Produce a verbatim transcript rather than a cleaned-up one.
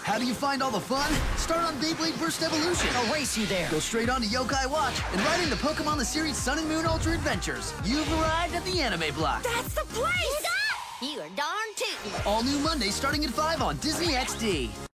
How do you find all the fun? Start on Beyblade Burst Evolution. I'll race you there. Go straight on to Yokai Watch and right into Pokemon the series Sun and Moon Ultra Adventures. You've arrived at the anime block. That's the place! You are darn tootin'. All new Monday starting at five on Disney X D.